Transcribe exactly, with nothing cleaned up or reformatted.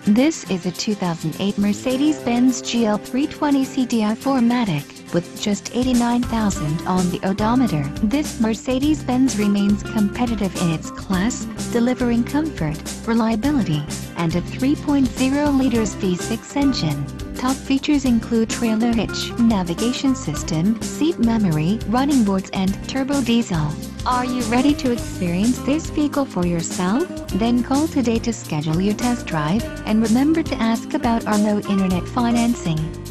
This is a two thousand eight Mercedes-Benz G L three twenty C D I four matic, with just eighty-nine thousand on the odometer. This Mercedes-Benz remains competitive in its class, delivering comfort, reliability, and a three point oh liters V six engine. Top features include trailer hitch, navigation system, seat memory, running boards and turbo diesel. Are you ready to experience this vehicle for yourself? Then call today to schedule your test drive, and remember to ask about our low internet financing.